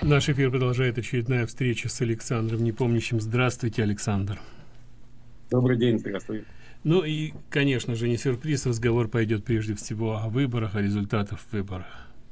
Наш эфир продолжает очередная встреча с Александром Непомнящим. Здравствуйте, Александр. Добрый день, здравствуй. Ну и, конечно же, не сюрприз, разговор пойдет прежде всего о выборах, о результатах выборов.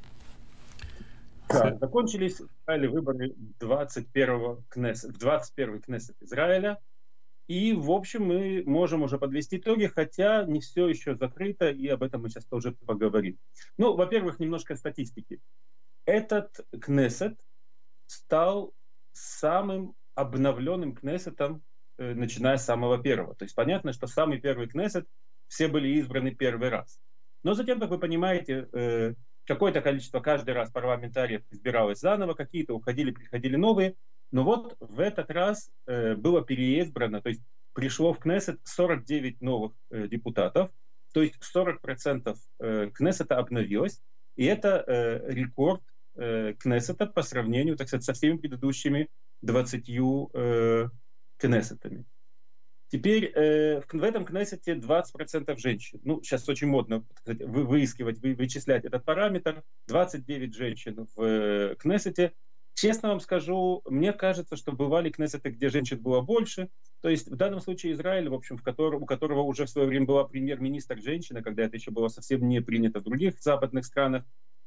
Да, закончились в Израиле выборы 21-го Кнессет, в 21-й Кнессет Израиля. И, в общем, мы можем уже подвести итоги, хотя не все еще закрыто, и об этом мы сейчас тоже поговорим. Ну, во-первых, немножко статистики. Этот Кнессет стал самым обновленным Кнессетом, начиная с самого первого. То есть понятно, что самый первый Кнессет все были избраны первый раз. Но затем, как вы понимаете, какое-то количество каждый раз парламентариев избиралось заново, какие-то уходили, приходили новые. Но вот в этот раз было переизбрано, то есть пришло в Кнессет 49 новых депутатов, то есть 40% Кнессета обновилось, и это рекорд Кнессета по сравнению, так сказать, со всеми предыдущими 20 Кнессетами. Теперь в этом Кнессете 20% женщин. Ну, сейчас очень модно, так сказать, выискивать, вычислять этот параметр. 29 женщин в Кнессете. Честно вам скажу, мне кажется, что бывали Кнессеты, где женщин было больше. То есть в данном случае Израиль, в общем, у которого уже в свое время была премьер-министр женщина, когда это еще было совсем не принято в других западных странах,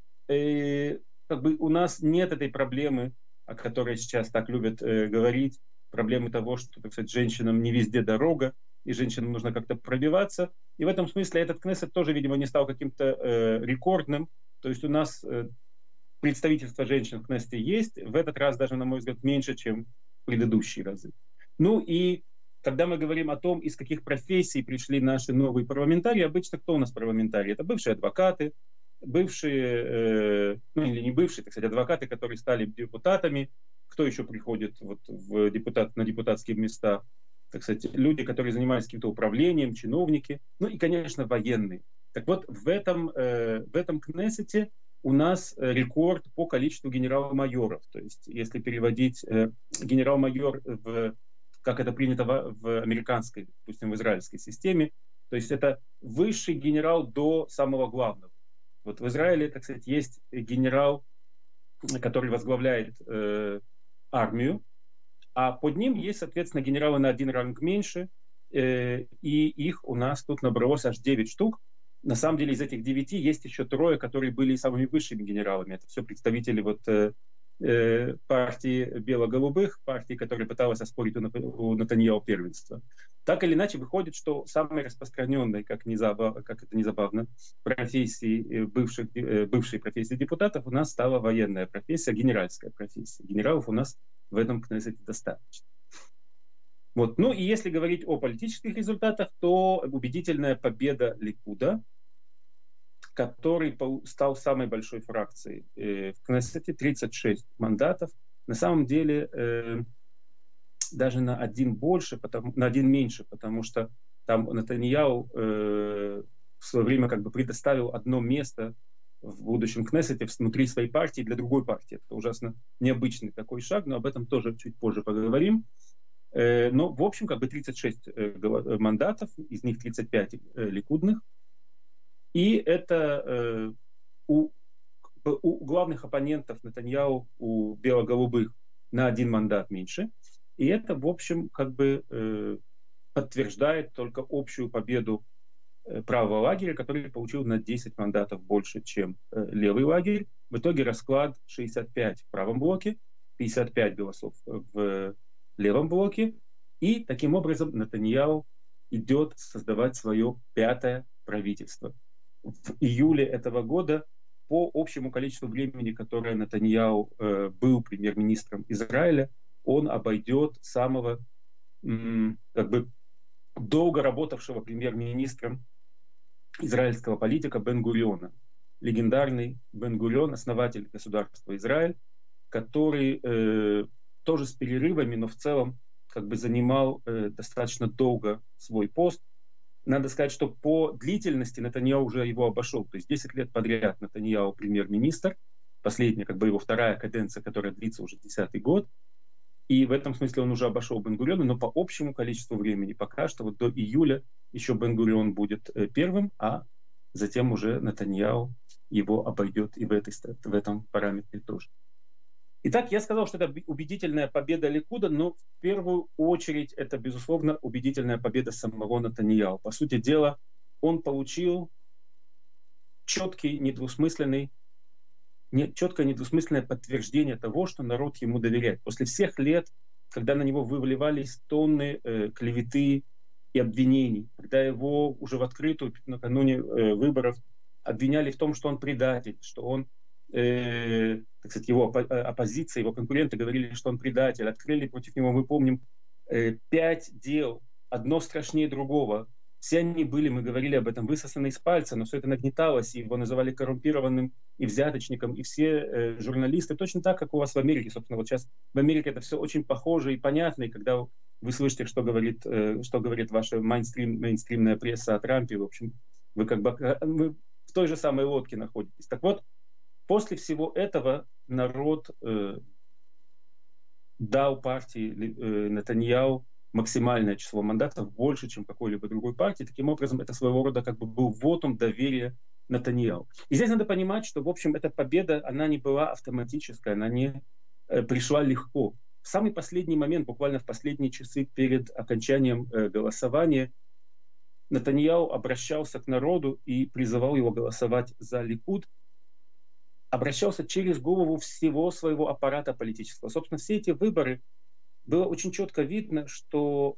как бы у нас нет этой проблемы, о которой сейчас так любят говорить, проблемы того, что, так сказать, женщинам не везде дорога, и женщинам нужно как-то пробиваться. И в этом смысле этот Кнессет тоже, видимо, не стал каким-то рекордным. То есть у нас представительство женщин в Кнессете есть, в этот раз даже, на мой взгляд, меньше, чем в предыдущие разы. Ну и когда мы говорим о том, из каких профессий пришли наши новые парламентарии, обычно кто у нас парламентарии? Это бывшие адвокаты, бывшие, ну или не бывшие, так сказать, адвокаты, которые стали депутатами. Кто еще приходит вот на депутатские места? Так сказать, люди, которые занимаются каким-то управлением, чиновники. Ну и, конечно, военные. Так вот, в этом Кнессете у нас рекорд по количеству генерал-майоров. То есть, если переводить генерал-майор как это принято в американской, допустим, в израильской системе, то есть это высший генерал до самого главного. Вот в Израиле, так сказать, есть генерал, который возглавляет армию, а под ним есть, соответственно, генералы на один ранг меньше, и их у нас тут набралось аж 9 штук. На самом деле из этих 9 есть еще 3, которые были самыми высшими генералами. Это все представители партии бело-голубых, партии, которая пыталась оспорить у Нетаньяху первенство. Так или иначе, выходит, что самой распространенной, как это не забавно, профессией бывшей профессии депутатов у нас стала военная профессия, генеральская профессия. Генералов у нас в этом Кнессете достаточно. Вот. Ну и если говорить о политических результатах, то убедительная победа Ликуда, который стал самой большой фракцией в Кнессете, 36 мандатов. На самом деле даже на один меньше, потому что там Нетаньяху в свое время как бы предоставил одно место в будущем Кнессете внутри своей партии для другой партии. Это ужасно необычный такой шаг, но об этом тоже чуть позже поговорим. Но в общем как бы 36 мандатов, из них 35 ликудных. И это у главных оппонентов Нетаньяху, у бело-голубых, на один мандат меньше. И это, в общем, как бы подтверждает только общую победу правого лагеря, который получил на 10 мандатов больше, чем левый лагерь. В итоге расклад 65 в правом блоке, 55 голосов в левом блоке. И таким образом Нетаньяху идет создавать свое 5-е правительство. В июле этого года по общему количеству времени, которое Нетаньяху был премьер-министром Израиля, он обойдет самого как бы долго работавшего премьер-министром израильского политика Бен-Гуриона. Легендарный Бен-Гурион, основатель государства Израиль, который тоже с перерывами, но в целом как бы занимал достаточно долго свой пост. Надо сказать, что по длительности Нетаньяху уже его обошел. То есть 10 лет подряд Нетаньяху премьер-министр. Последняя, как бы его 2-я каденция, которая длится уже 10-й год. И в этом смысле он уже обошел Бен-Гуриона, но по общему количеству времени пока что вот до июля еще Бен-Гурион будет первым, а затем уже Нетаньяху его обойдет и в этом параметре тоже. Итак, я сказал, что это убедительная победа Ликуда, но в первую очередь это, безусловно, убедительная победа самого Нетаньяху. По сути дела, он получил четкое недвусмысленное подтверждение того, что народ ему доверяет. После всех лет, когда на него выливались тонны клеветы и обвинений, когда его уже в открытую накануне выборов обвиняли в том, что он предатель, что он, так сказать, его оппозиция, его конкуренты говорили, что он предатель, открыли против него, мы помним, 5 дел, одно страшнее другого. Все они были, мы говорили об этом, высосаны из пальца, но все это нагнеталось, и его называли коррумпированным и взяточником, и все журналисты, точно так, как у вас в Америке. Собственно, вот сейчас в Америке это все очень похоже и понятно, и когда вы слышите, что говорит ваша мейнстримная пресса о Трампе, в общем, вы как бы вы в той же самой лодке находитесь. Так вот, после всего этого народ дал партии Нетаньяху максимальное число мандатов, больше, чем какой-либо другой партии. Таким образом, это своего рода как бы был вотум доверия Нетаньяху. И здесь надо понимать, что, в общем, эта победа, она не была автоматической, она не пришла легко. В самый последний момент, буквально в последние часы перед окончанием голосования, Нетаньяху обращался к народу и призывал его голосовать за Ликуд, обращался через голову всего своего аппарата политического. Собственно, все эти выборы было очень четко видно, что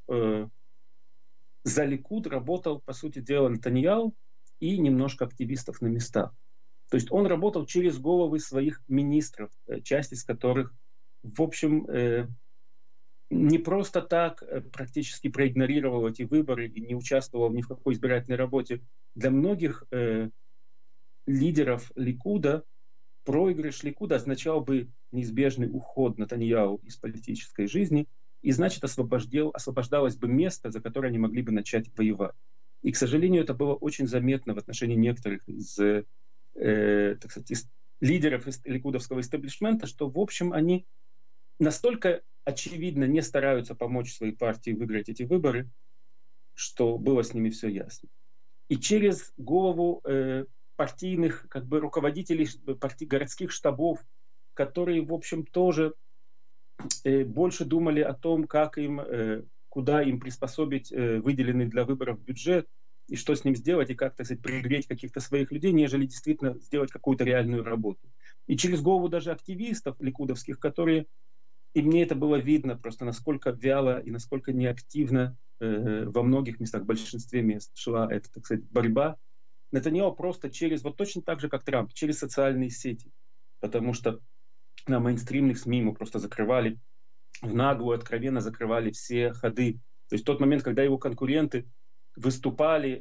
за Ликуд работал, по сути дела, Нетаньяху и немножко активистов на местах. То есть он работал через головы своих министров, часть из которых, в общем, не просто так практически проигнорировал эти выборы и не участвовал ни в какой избирательной работе. Для многих лидеров Ликуда проигрыш Ликуда означал бы неизбежный уход Нетаньяху из политической жизни, и значит освобождалось бы место, за которое они могли бы начать воевать. И, к сожалению, это было очень заметно в отношении некоторых из, так сказать, из лидеров ликудовского истеблишмента, что, в общем, они настолько очевидно не стараются помочь своей партии выиграть эти выборы, что было с ними все ясно. И через голову партийных как бы руководителей городских штабов, которые, в общем, тоже больше думали о том, как им, куда им приспособить выделенный для выборов бюджет, и что с ним сделать, и как, так сказать, пригреть каких-то своих людей, нежели действительно сделать какую-то реальную работу. И через голову даже активистов ликудовских, которые, и мне это было видно, просто насколько вяло и насколько неактивно во многих местах, в большинстве мест шла эта, так сказать, борьба. Нетаньяху просто через, вот точно так же, как Трамп, через социальные сети. Потому что на мейнстримных СМИ ему просто закрывали, в наглую, откровенно закрывали все ходы. То есть в тот момент, когда его конкуренты выступали,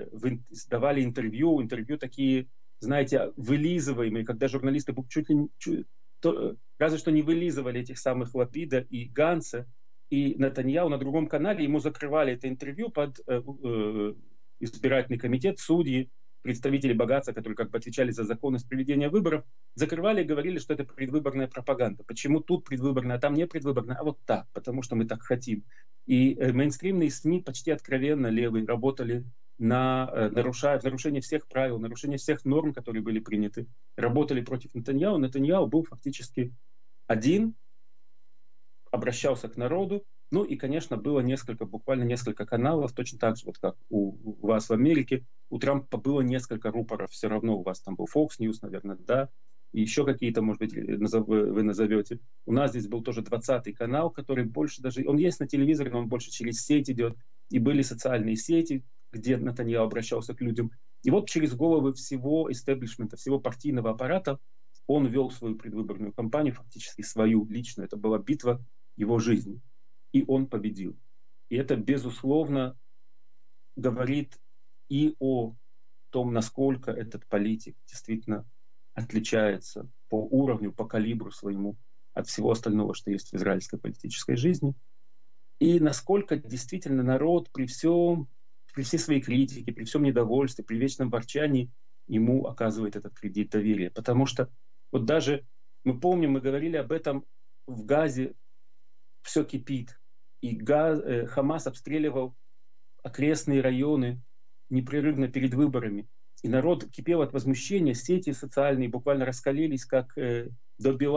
давали интервью такие, знаете, вылизываемые, когда журналисты чуть ли не, разве что не вылизывали этих самых Лапида и Ганса, и Нетаньяху на другом канале, ему закрывали это интервью под избирательный комитет, судьи, представители богатства, которые как бы отвечали за законность проведения выборов, закрывали и говорили, что это предвыборная пропаганда. Почему тут предвыборная, а там не предвыборная, а вот так, потому что мы так хотим. И мейнстримные СМИ почти откровенно левые работали в нарушение всех правил, нарушение всех норм, которые были приняты, работали против Нетаньяху. Нетаньяху был фактически один, обращался к народу. Ну и, конечно, было буквально несколько каналов, точно так же, вот как у вас в Америке. У Трампа было несколько рупоров, все равно у вас там был Fox News, наверное, да, и еще какие-то, может быть, вы назовете. У нас здесь был тоже 20-й канал, который больше даже, он есть на телевизоре, но он больше через сеть идет. И были социальные сети, где Нетаньяху обращался к людям. И вот через головы всего истеблишмента, всего партийного аппарата он вел свою предвыборную кампанию, фактически свою личную. Это была битва его жизни. И он победил. И это, безусловно, говорит и о том, насколько этот политик действительно отличается по уровню, по калибру своему от всего остального, что есть в израильской политической жизни. И насколько действительно народ при всей своей критике, при всем недовольстве, при вечном ворчании ему оказывает этот кредит доверия. Потому что вот даже мы помним, мы говорили об этом в Газе, все кипит. И Хамас обстреливал окрестные районы непрерывно перед выборами. И народ кипел от возмущения, сети социальные буквально раскалились как до бела.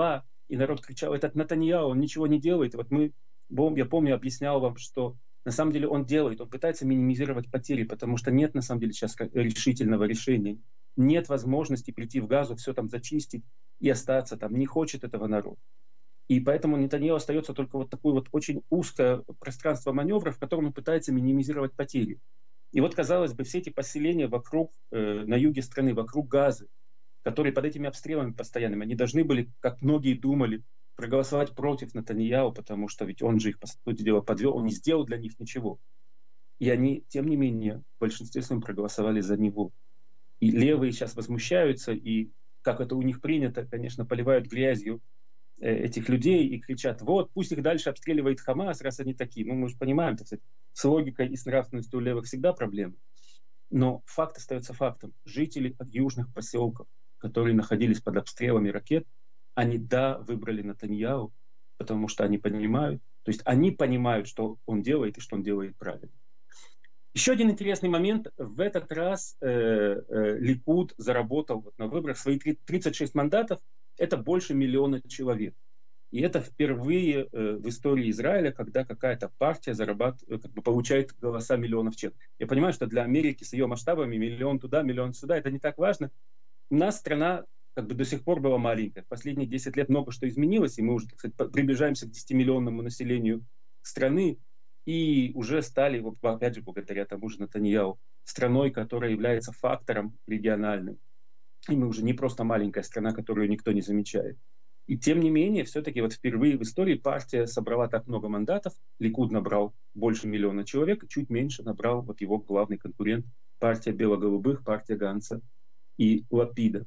и народ кричал: этот Нетаньяху, он ничего не делает. Вот я помню, объяснял вам, что на самом деле он делает, он пытается минимизировать потери, потому что нет на самом деле сейчас решительного решения. Нет возможности прийти в Газу, все там зачистить и остаться там. Не хочет этого народ. И поэтому Нетаньяху остается только вот такое вот очень узкое пространство маневра, в котором он пытается минимизировать потери. И вот, казалось бы, все эти поселения вокруг, на юге страны, вокруг Газы, которые под этими обстрелами постоянными, они должны были, как многие думали, проголосовать против Нетаньяху, потому что ведь он же их, по сути дела, подвел, он не сделал для них ничего. И они, тем не менее, в большинстве своем проголосовали за него. И левые сейчас возмущаются, и, как это у них принято, конечно, поливают грязью этих людей и кричат: вот, пусть их дальше обстреливает Хамас, раз они такие. Ну, мы же понимаем, так сказать, с логикой и с нравственностью у левых всегда проблемы. Но факт остается фактом. Жители южных поселков, которые находились под обстрелами ракет, они, да, выбрали Нетаньяху, потому что они понимают, то есть они понимают, что он делает и что он делает правильно. Еще один интересный момент. В этот раз Ликуд заработал вот на выборах свои 36 мандатов. Это больше 1 миллиона человек. И это впервые в истории Израиля, когда какая-то партия получает голоса миллионов человек. Я понимаю, что для Америки с ее масштабами 1 миллион туда, 1 миллион сюда, это не так важно. У нас страна до сих пор была маленькая. В последние 10 лет много что изменилось, и мы уже, так сказать, приближаемся к 10-миллионному населению страны. И уже стали, опять же, благодаря тому же Нетаньяху, страной, которая является фактором региональным. И мы уже не просто маленькая страна, которую никто не замечает. И тем не менее, все-таки вот впервые в истории партия собрала так много мандатов. Ликуд набрал больше 1 миллиона человек, чуть меньше набрал вот его главный конкурент, партия бело-голубых, партия Ганца и Лапида.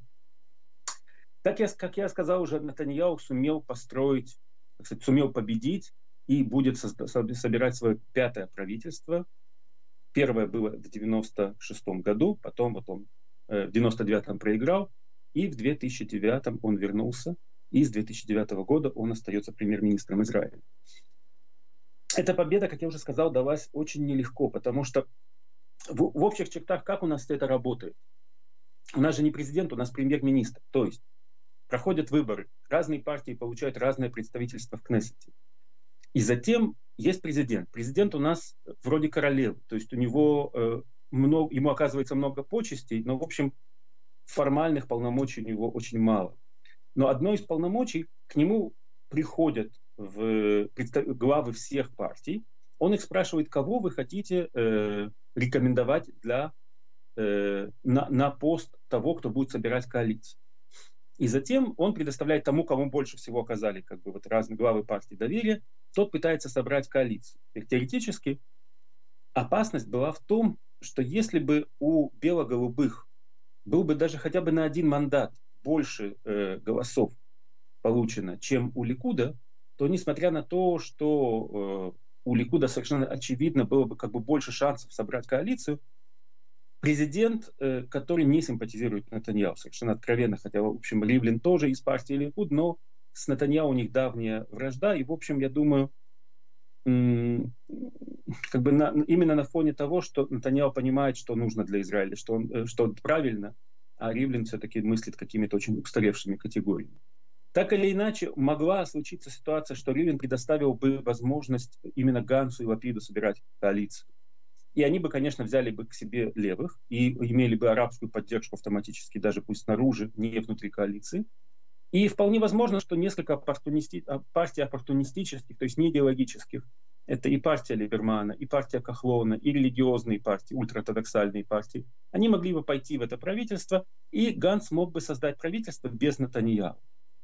Как я сказал уже, Нетаньяху сумел построить, так сказать, сумел победить и будет собирать свое 5-е правительство. Первое было в 1996 году, потом вот он в 1999 проиграл, и в 2009 он вернулся, и с 2009 года он остается премьер-министром Израиля. Эта победа, как я уже сказал, далась очень нелегко, потому что в общих чертах как у нас это работает? У нас же не президент, у нас премьер-министр. То есть проходят выборы, разные партии получают разное представительство в Кнессете. И затем есть президент. Президент у нас вроде королевы, то есть у него ему оказывается много почестей, но, в общем, формальных полномочий у него очень мало. Но одно из полномочий, к нему приходят главы всех партий, он их спрашивает, кого вы хотите рекомендовать на пост того, кто будет собирать коалицию. И затем он предоставляет тому, кому больше всего оказали разные главы партии доверия, тот пытается собрать коалицию. И теоретически опасность была в том, что если бы у бело-голубых был бы даже хотя бы на 1 мандат больше голосов получено, чем у Ликуда, то несмотря на то, что у Ликуда совершенно очевидно было бы больше шансов собрать коалицию, президент, который не симпатизирует Нетаньяху, совершенно откровенно, хотя, в общем, Ривлин тоже из партии Ликуд, но с Нетаньяху у них давняя вражда, и, в общем, я думаю, именно на фоне того, что Нетаньяху понимает, что нужно для Израиля, что правильно, а Ривлин все-таки мыслит какими-то очень устаревшими категориями. Так или иначе, могла случиться ситуация, что Ривлин предоставил бы возможность именно Ганцу и Лапиду собирать коалицию. И они бы, конечно, взяли бы к себе левых и имели бы арабскую поддержку автоматически, даже пусть снаружи, не внутри коалиции. И вполне возможно, что несколько партий оппортунистических, то есть не идеологических, это и партия Либермана, и партия Кахлона, и религиозные партии, ультраортодоксальные партии, они могли бы пойти в это правительство, и Ганц мог бы создать правительство без Нетаньяху.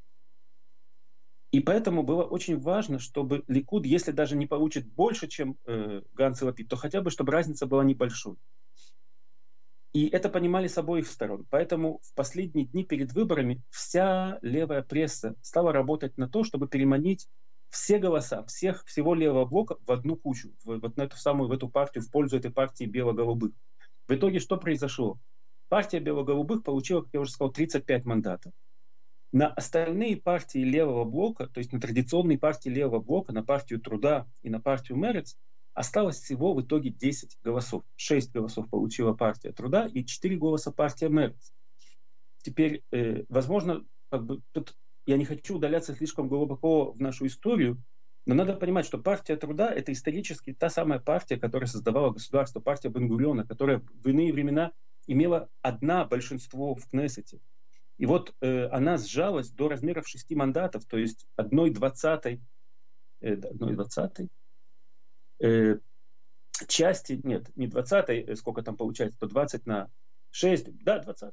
И поэтому было очень важно, чтобы Ликуд, если даже не получит больше, чем Ганц и Лапид, то хотя бы, чтобы разница была небольшой. И это понимали с обоих сторон. Поэтому в последние дни перед выборами вся левая пресса стала работать на то, чтобы переманить все голоса всего левого блока в одну кучу, в эту партию, в пользу этой партии бело-голубых. В итоге что произошло? Партия бело-голубых получила, как я уже сказал, 35 мандатов. На остальные партии левого блока, то есть на традиционные партии левого блока, на партию Труда и на партию Мерец, осталось всего в итоге 10 голосов. 6 голосов получила партия Труда и 4 голоса партия Мерец. Теперь, возможно, тут я не хочу удаляться слишком глубоко в нашу историю, но надо понимать, что партия труда — это исторически та самая партия, которая создавала государство, партия Бен-Гуриона, которая в иные времена имела одна большинство в Кнессете. И вот она сжалась до размеров 6 мандатов, то есть 1/20 части, нет, не 20, сколько там получается, то 20 на 6, да, 20.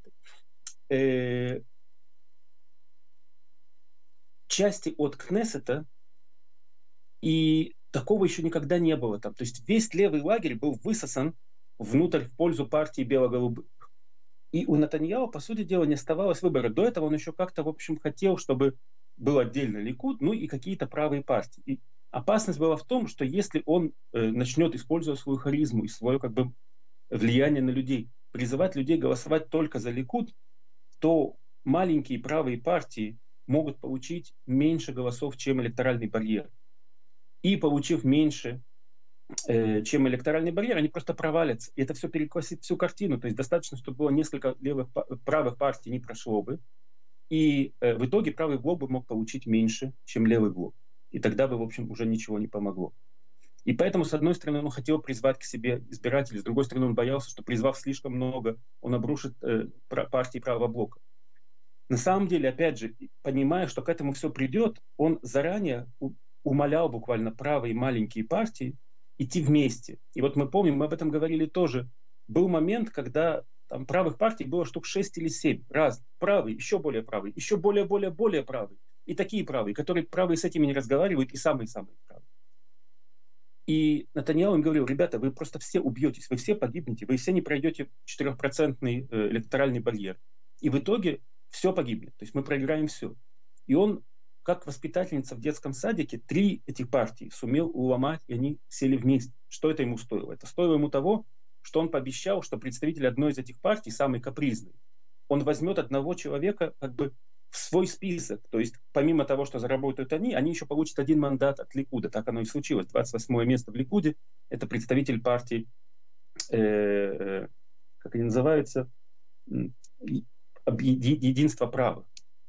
Части от Кнессета, и такого еще никогда не было там. То есть весь левый лагерь был высосан внутрь в пользу партии бело-голубых. И у Нетаньяху, по сути дела, не оставалось выбора. До этого он еще как-то, в общем, хотел, чтобы был отдельно Ликуд, ну и какие-то правые партии. И опасность была в том, что если он начнет использовать свою харизму и свое как бы влияние на людей, призывать людей голосовать только за Ликуд, то маленькие правые партии могут получить меньше голосов, чем электоральный барьер. И получив меньше, чем электоральный барьер, они просто провалятся. И это все перекосит всю картину. То есть достаточно, чтобы было несколько правых партий, не прошло бы. И в итоге правый блок бы мог получить меньше, чем левый блок. И тогда бы, в общем, уже ничего не помогло. И поэтому, с одной стороны, он хотел призвать к себе избирателей, с другой стороны, он боялся, что, призвав слишком много, он обрушит партии правого блока. На самом деле, опять же, понимая, что к этому все придет, он заранее умолял буквально правые маленькие партии идти вместе. И вот мы помним, мы об этом говорили тоже. Был момент, когда там правых партий было штук 6 или 7 разных. Правый, еще более правый, еще более правый. И такие правые, которые правые с этими не разговаривают, и самые-самые правые. И Нетаньяху им говорил: ребята, вы просто все убьетесь, вы все погибнете, вы все не пройдете 4% электоральный барьер. И в итоге все погибнет, то есть мы проиграем все. И он, как воспитательница в детском садике, 3 этих партии сумел уломать, и они сели вместе. Что это ему стоило? Это стоило ему того, что он пообещал, что представитель одной из этих партий, самый капризный, он возьмет одного человека как бы в свой список. То есть помимо того, что заработают они еще получат 1 мандат от Ликуда. Так оно и случилось. 28 место в Ликуде — это представитель партии, как они называются, единство правых.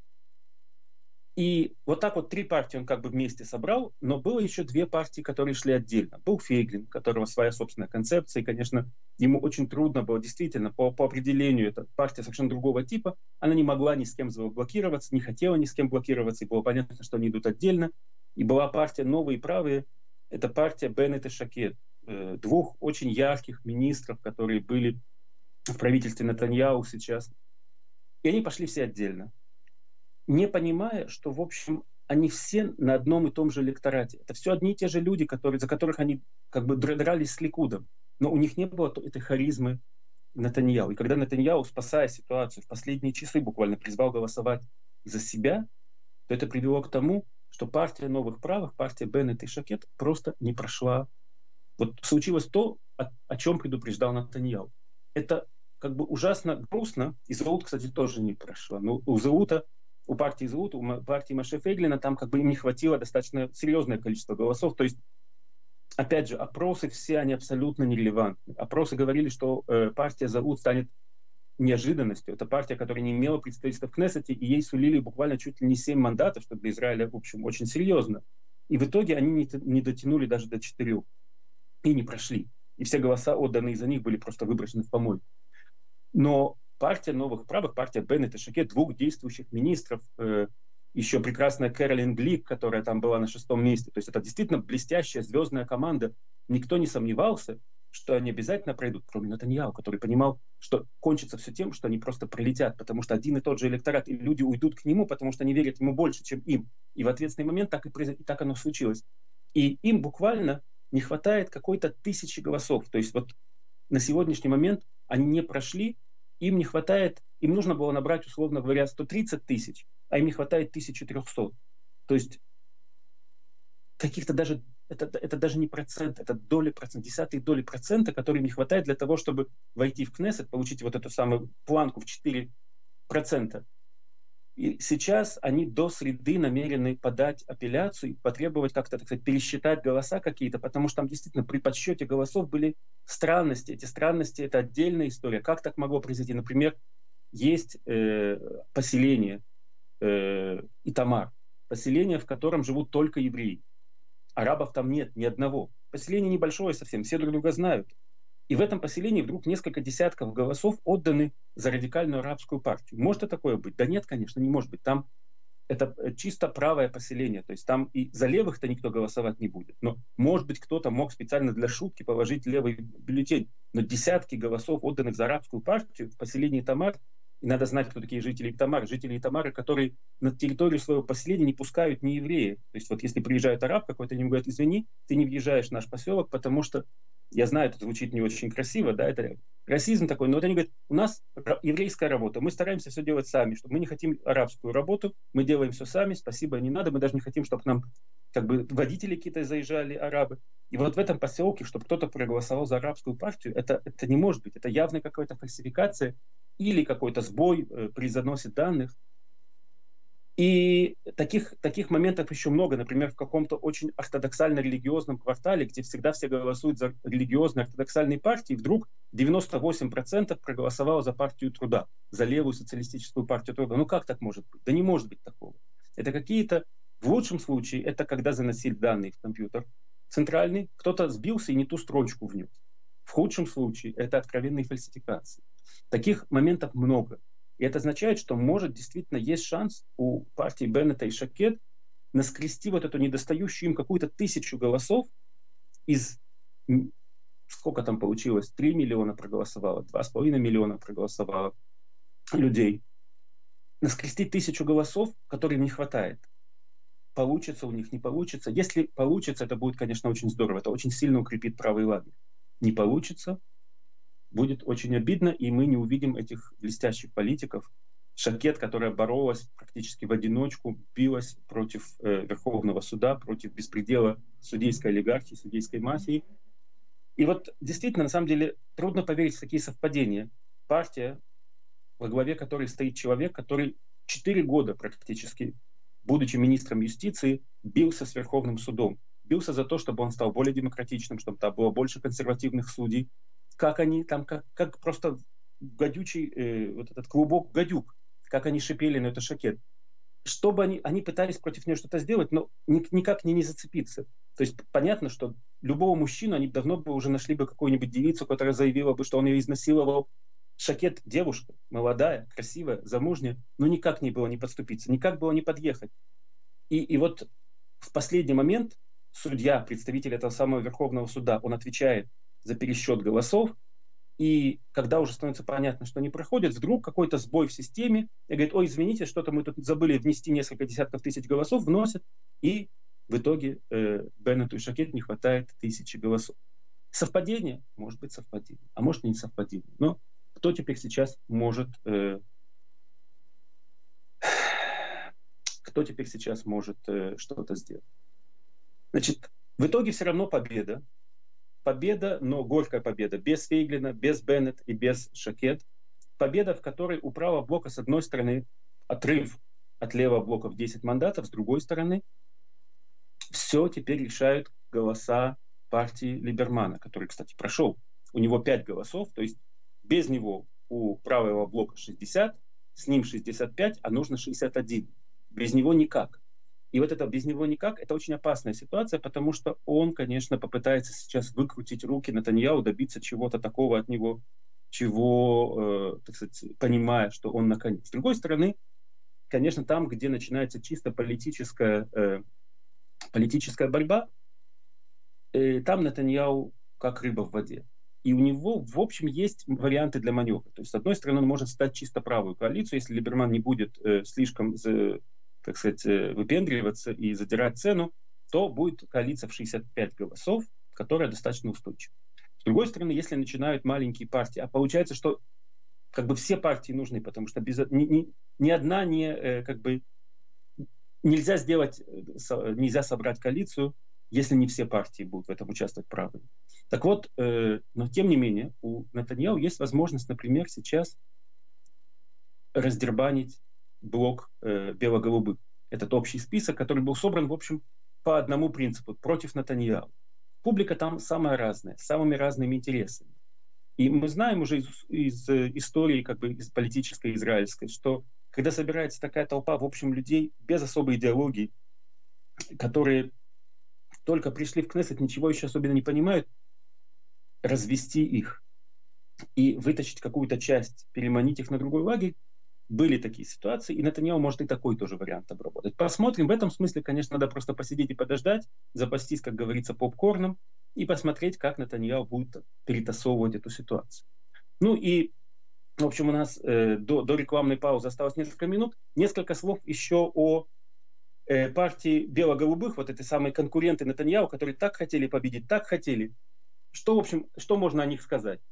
И вот так вот 3 партии он как бы вместе собрал, но было еще 2 партии, которые шли отдельно. Был Фейглин, у которого своя собственная концепция, и, конечно, ему очень трудно было, действительно, по определению, это партия совершенно другого типа, она не могла ни с кем блокироваться, не хотела ни с кем блокироваться, и было понятно, что они идут отдельно. И была партия «Новые правые», это партия Беннет и Шакед, 2 очень ярких министров, которые были в правительстве Нетаньяху сейчас. И они пошли все отдельно, не понимая, что, в общем, они все на одном и том же электорате. Это все одни и те же люди, за которых они как бы дрались с Ликудом. Но у них не было этой харизмы Нетаньяху. И когда Нетаньяху, спасая ситуацию, в последние часы буквально призвал голосовать за себя, то это привело к тому, что партия новых правых, партия Беннет и Шакед просто не прошла. Вот случилось то, о чем предупреждал Нетаньяху. Это как бы ужасно грустно. И Зеут, кстати, тоже не прошла. Но у партии Зеут, у партии Моше Фейглина там как бы им не хватило достаточно серьезное количество голосов. То есть, опять же, опросы все, они абсолютно нерелевантны. Опросы говорили, что партия Зеут станет неожиданностью. Это партия, которая не имела представительства в Кнессете, и ей сулили буквально чуть ли не 7 мандатов, что для Израиля, в общем, очень серьезно. И в итоге они не дотянули даже до 4 и не прошли. И все голоса, отданные за них, были просто выброшены в помойку. Но партия новых правых, партия Беннет и Шакед, 2 действующих министров, еще прекрасная Кэролин Глик, которая там была на 6-м месте. То есть это действительно блестящая звездная команда. Никто не сомневался, что они обязательно пройдут, кроме Нетаньяху, который понимал, что кончится все тем, что они просто пролетят, потому что один и тот же электорат, и люди уйдут к нему, потому что они верят ему больше, чем им. И в ответственный момент так оно случилось. И им буквально не хватает какой-то 1000 голосов. То есть вот на сегодняшний момент они не прошли, им не хватает, им нужно было набрать, условно говоря, 130 тысяч, а им не хватает 1300. То есть каких-то даже, это даже не процент, это доли процента, десятые доли процента, которые не хватает для того, чтобы войти в Кнессет, получить вот эту самую планку в 4%. И сейчас они до среды намерены подать апелляцию и потребовать как-то, так сказать, пересчитать голоса какие-то, потому что там действительно при подсчете голосов были странности. Эти странности — это отдельная история. Как так могло произойти? Например, есть поселение Итамар, поселение, в котором живут только евреи. Арабов там нет ни одного. Поселение небольшое совсем, все друг друга знают. И в этом поселении вдруг несколько десятков голосов отданы за радикальную арабскую партию. Может ли такое быть? Да нет, конечно, не может быть. Там это чисто правое поселение. То есть там и за левых-то никто голосовать не будет. Но, может быть, кто-то мог специально для шутки положить левый бюллетень. Но десятки голосов, отданных за арабскую партию в поселении Тамар, и надо знать, кто такие жители Тамара. Жители Тамара, которые на территорию своего поселения не пускают ни евреи. То есть вот если приезжает араб какой-то, они ему говорят: извини, ты не въезжаешь в наш поселок, потому что, я знаю, это звучит не очень красиво, да, это расизм такой, но вот они говорят: у нас еврейская работа, мы стараемся все делать сами, чтобы мы не хотим арабскую работу, мы делаем все сами, спасибо, не надо, мы даже не хотим, чтобы к нам как бы водители какие-то заезжали, арабы. И вот в этом поселке, чтобы кто-то проголосовал за арабскую партию, это не может быть, это явно какая-то фальсификация или какой-то сбой при заносе данных. И таких моментов еще много. Например, в каком-то очень ортодоксально-религиозном квартале, где всегда все голосуют за религиозные ортодоксальные партии, вдруг 98% проголосовало за партию труда, за левую социалистическую партию труда. Ну как так может быть? Да не может быть такого. Это какие-то, в лучшем случае, это когда заносили данные в компьютер центральный, кто-то сбился и не ту строчку внес. В худшем случае это откровенные фальсификации. Таких моментов много. И это означает, что, может, действительно есть шанс у партии Беннета и Шакед наскрести вот эту недостающую им какую-то 1000 голосов из, сколько там получилось, 3 миллиона проголосовало, 2,5 миллиона проголосовало людей. Наскрести 1000 голосов, которым не хватает. Получится у них, не получится. Если получится, это будет, конечно, очень здорово. Это очень сильно укрепит правый лагерь. Не получится, будет очень обидно, и мы не увидим этих блестящих политиков. Шакед, которая боролась практически в одиночку, билась против Верховного суда, против беспредела судейской олигархии, судейской мафии. И вот действительно, на самом деле, трудно поверить в такие совпадения. Партия, во главе которой стоит человек, который 4 года практически, будучи министром юстиции, бился с Верховным судом. Бился за то, чтобы он стал более демократичным, чтобы там было больше консервативных судей. Как они там, как просто гадючий, вот этот клубок гадюк, как они шипели на это Шакед. Чтобы они пытались против нее что-то сделать, но никак не зацепиться. То есть понятно, что любого мужчину они давно бы уже нашли бы какую-нибудь девицу, которая заявила бы, что он ее изнасиловал. Шакед девушка, молодая, красивая, замужняя, но никак не было не подступиться, никак было не подъехать. И вот в последний момент судья, представитель этого самого Верховного суда, он отвечает за пересчет голосов, и когда уже становится понятно, что не проходит, вдруг какой-то сбой в системе, и говорит: ой, извините, что-то мы тут забыли внести несколько десятков тысяч голосов, вносят, и в итоге Беннету и Шакед не хватает 1000 голосов. Совпадение? Может быть совпадение, а может не совпадение. Но кто теперь сейчас может что-то сделать? Значит, в итоге все равно победа. Победа, но горькая победа. Без Фейглина, без Беннет и без Шакед. Победа, в которой у правого блока, с одной стороны, отрыв от левого блока в 10 мандатов, с другой стороны, все теперь решают голоса партии Либермана, который, кстати, прошел. У него 5 голосов, то есть без него у правого блока 60, с ним 65, а нужно 61. Без него никак. И вот это без него никак, это очень опасная ситуация, потому что он, конечно, попытается сейчас выкрутить руки Нетаньяху, добиться чего-то такого от него, чего, так сказать, понимая, что он на коне. С другой стороны, конечно, там, где начинается чисто политическая борьба, там Нетаньяху как рыба в воде. И у него, в общем, есть варианты для маневра. То есть, с одной стороны, он может стать чисто правую коалицию, если Либерман не будет слишком, так сказать, выпендриваться и задирать цену, то будет коалиция в 65 голосов, которая достаточно устойчива. С другой стороны, если начинают маленькие партии, а получается, что как бы все партии нужны, потому что ни одна нельзя собрать коалицию, если не все партии будут в этом участвовать правильно. Так вот, но тем не менее, у Нетаньяху есть возможность, например, сейчас раздербанить блок бело-голубых. Этот общий список, который был собран, в общем, по одному принципу, против Нетаньяху. Публика там самая разная, с самыми разными интересами. И мы знаем уже из истории, как бы из политической израильской, что когда собирается такая толпа, в общем, людей без особой идеологии, которые только пришли в Кнессет, ничего еще особенно не понимают, развести их и вытащить какую-то часть, переманить их на другой лагерь, были такие ситуации, и Нетаньяху может и такой тоже вариант обработать. Посмотрим. В этом смысле, конечно, надо просто посидеть и подождать, запастись, как говорится, попкорном и посмотреть, как Нетаньяху будет перетасовывать эту ситуацию. Ну и, в общем, у нас до рекламной паузы осталось несколько минут. Несколько слов еще о партии бело-голубых, вот этой самой конкуренты Нетаньяху, которые так хотели победить, так хотели. Что, в общем, что можно о них сказать?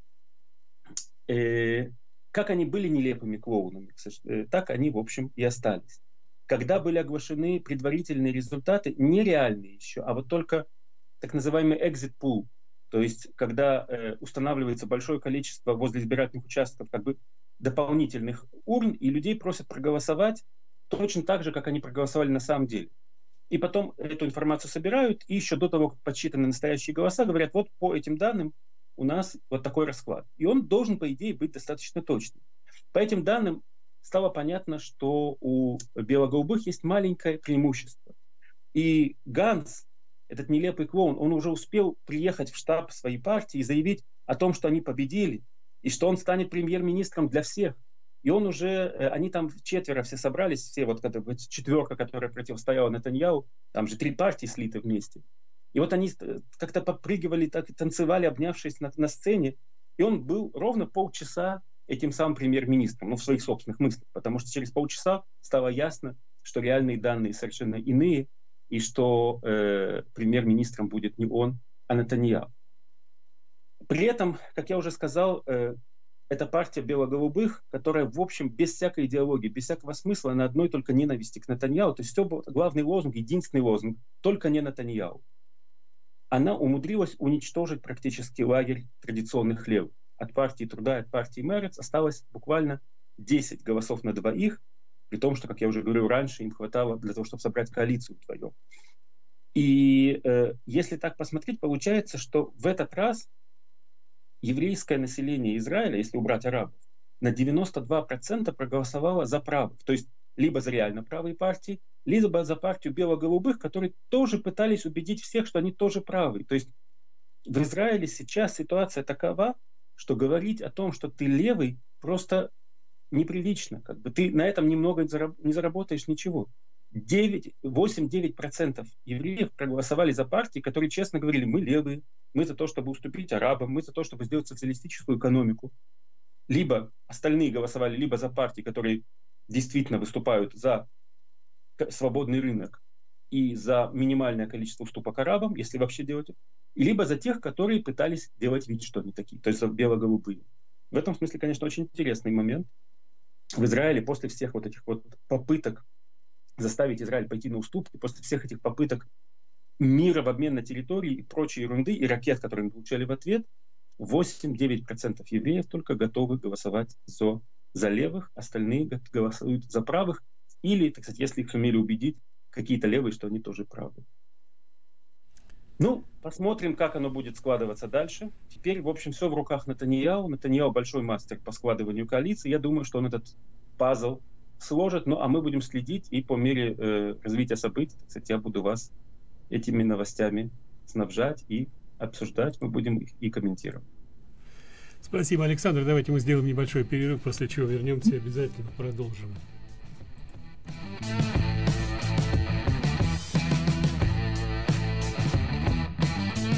Как они были нелепыми клоунами, так они, в общем, и остались. Когда были оглашены предварительные результаты, нереальные еще, а вот только так называемый exit poll, то есть когда устанавливается большое количество возле избирательных участков как бы дополнительных урн, и людей просят проголосовать точно так же, как они проголосовали на самом деле. И потом эту информацию собирают, и еще до того, как подсчитаны настоящие голоса, говорят, вот по этим данным у нас вот такой расклад. И он должен, по идее, быть достаточно точным. По этим данным стало понятно, что у бело-голубых есть маленькое преимущество. И Ганс, этот нелепый клоун, он уже успел приехать в штаб своей партии и заявить о том, что они победили, и что он станет премьер-министром для всех. И он уже, они там четверо все собрались, все вот эта четверка, которая противостояла Нетаньяху, там же 3 партии слиты вместе. И вот они как-то подпрыгивали, так, танцевали, обнявшись на сцене. И он был ровно полчаса этим самым премьер-министром, ну, в своих собственных мыслях. Потому что через полчаса стало ясно, что реальные данные совершенно иные, и что премьер-министром будет не он, а Нетаньяху. При этом, как я уже сказал, это партия бело-голубых, которая, в общем, без всякой идеологии, без всякого смысла, на одной только ненависти к Нетаньяху. То есть все был главный лозунг, единственный лозунг, только не Нетаньяху. Она умудрилась уничтожить практически лагерь традиционных левых. От партии Труда и от партии Мерец осталось буквально 10 голосов на двоих, при том, что, как я уже говорил раньше, им хватало для того, чтобы собрать коалицию вдвоем. И если так посмотреть, получается, что в этот раз еврейское население Израиля, если убрать арабов, на 92% проголосовало за правых. То есть либо за реально правые партии, либо за партию бело-голубых, которые тоже пытались убедить всех, что они тоже правы. То есть в Израиле сейчас ситуация такова, что говорить о том, что ты левый, просто неприлично. Как бы ты на этом немного не заработаешь ничего. 8-9% евреев проголосовали за партии, которые честно говорили, мы левые, мы за то, чтобы уступить арабам, мы за то, чтобы сделать социалистическую экономику. Либо остальные голосовали либо за партии, которые действительно выступают за свободный рынок и за минимальное количество уступок арабам, если вообще делать это, либо за тех, которые пытались делать вид, что они такие, то есть за бело-голубые. В этом смысле, конечно, очень интересный момент. В Израиле после всех вот этих вот попыток заставить Израиль пойти на уступки, после всех этих попыток мира в обмен на территории и прочей ерунды, и ракет, которые мы получали в ответ, 8-9% евреев только готовы голосовать за левых, остальные голосуют за правых, или, так сказать, если их сумели убедить какие-то левые, что они тоже правы. Ну, посмотрим, как оно будет складываться дальше. Теперь, в общем, все в руках Нетаньяху. Нетаньяху большой мастер по складыванию коалиции. Я думаю, что он этот пазл сложит, ну, а мы будем следить, и по мере развития событий, кстати, я буду вас этими новостями снабжать и обсуждать, мы будем их и комментировать. Спасибо, Александр. Давайте мы сделаем небольшой перерыв, после чего вернемся и обязательно продолжим.